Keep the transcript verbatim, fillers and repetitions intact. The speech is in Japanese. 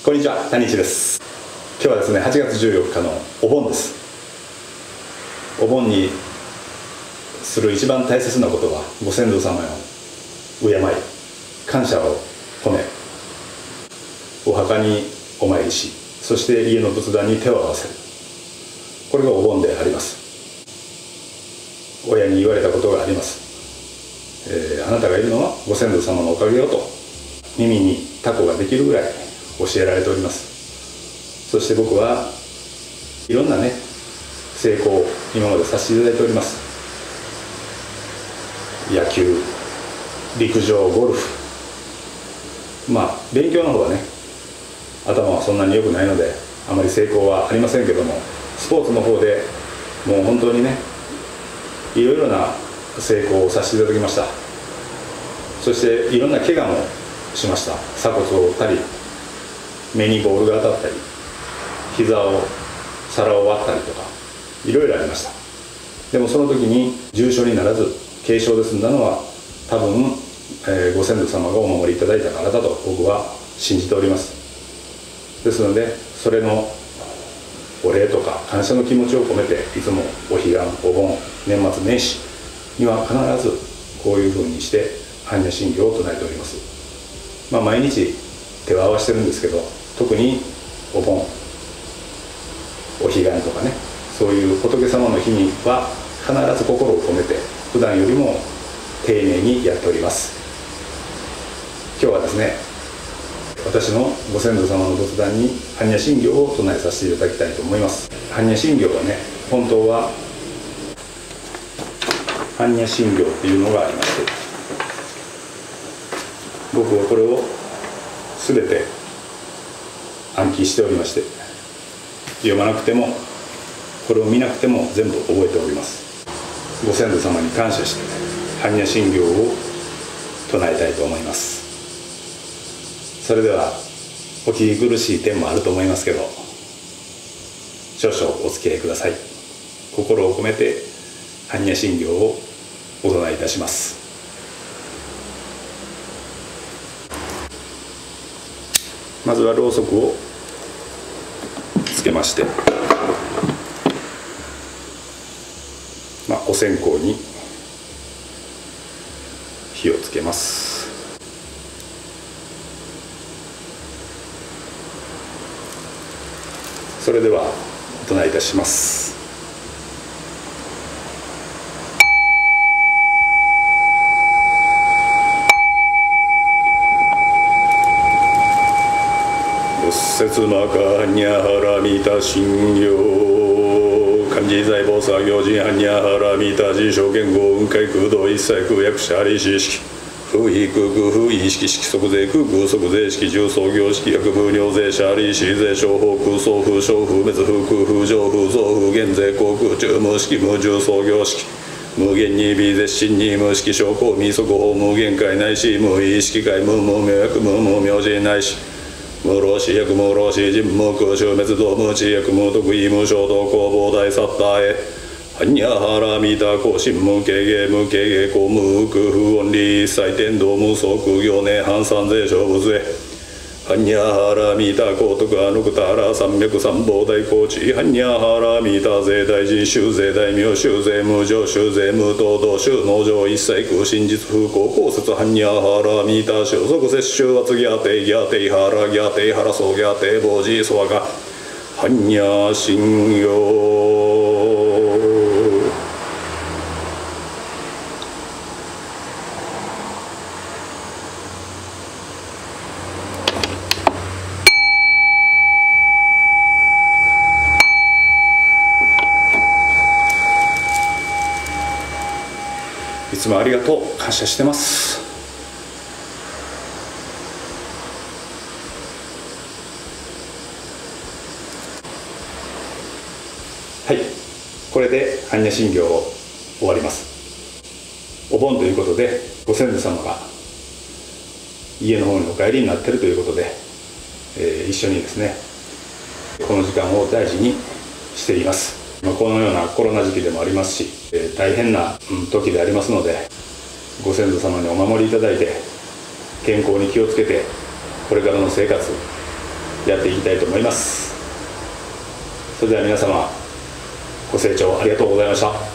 こんにちは、谷一です。今日はですね、はちがつじゅうよっかのお盆です。お盆にする一番大切なことは、ご先祖様を敬い、感謝を込め、お墓にお参りし、そして家の仏壇に手を合わせる。これがお盆であります。親に言われたことがあります。えー、あなたがいるのはご先祖様のおかげよと、耳にタコができるぐらい教えられております。そして僕はいろんなね成功を今までさせていただいております。野球、陸上、ゴルフ、まあ勉強の方はね頭はそんなに良くないのであまり成功はありませんけども、スポーツの方でもう本当にねいろいろな成功をさせていただきました。そしていろんな怪我もしました。鎖骨を折ったり、目にボールが当たったり、膝を皿を割ったりとかいろいろありました。でもその時に重傷にならず軽傷で済んだのは多分、えー、ご先祖様がお守りいただいたからだと僕は信じております。ですのでそれのお礼とか感謝の気持ちを込めて、いつもお彼岸、お盆、年末年始には必ずこういうふうにして般若心経を唱えております。まあ毎日手を合わせてるんですけど、特にお盆、お彼岸とかね、そういう仏様の日には必ず心を込めて普段よりも丁寧にやっております。今日はですね、私のご先祖様の仏壇に般若心経を唱えさせていただきたいと思います。般若心経はね、本当は般若心経っていうのがありまして、僕はこれを全て暗記しておりまして、読まなくてもこれを見なくても全部覚えております。ご先祖様に感謝して般若心経を唱えたいと思います。それではお聞き苦しい点もあると思いますけど、少々お付き合いください。心を込めて般若心経をお唱えいたします。まずはろうそくをつけまして、まあ、お線香に火をつけます。それではお唱えいたします。節魔か般若波羅蜜多心経、漢字財宝作業人般若波羅蜜多自称言語雲海空洞一切空役者利子式風意空空風意式式即税空空即税式重創業式薬風尿税者利子税商法空想風小風滅風空風上風増風減税航空中無式無重創業式無限に微絶心に無式小公未速報無限界ないし無意識界無無明薬無無明人ないし無老死薬無老死人無空襲滅道無知薬無得意無衝動工房大サッターへ般若波羅蜜多光心無形芸無形芸公無空不音理一切天道無双空行涅槃三世勝仏へ般若波羅蜜多高徳アヌクタラ三脈三宝大高知般若波羅蜜多税大臣修税大名修税無常修税無東道修農場一切空真実風光公説般若波羅蜜多修即摂取圧ギャテギャテイハラギャテイハラソギャテイボジソワガ般若心経。いつもありがとう、感謝してます。はい、これで般若心経を終わります。お盆ということでご先祖様が家の方にお帰りになっているということで、えー、一緒にですねこの時間を大事にしています。このようなコロナ時期でもありますし、えー、大変な時でありますので、ご先祖様にお守りいただいて健康に気をつけてこれからの生活やっていきたいと思います。それでは皆様ご清聴ありがとうございました。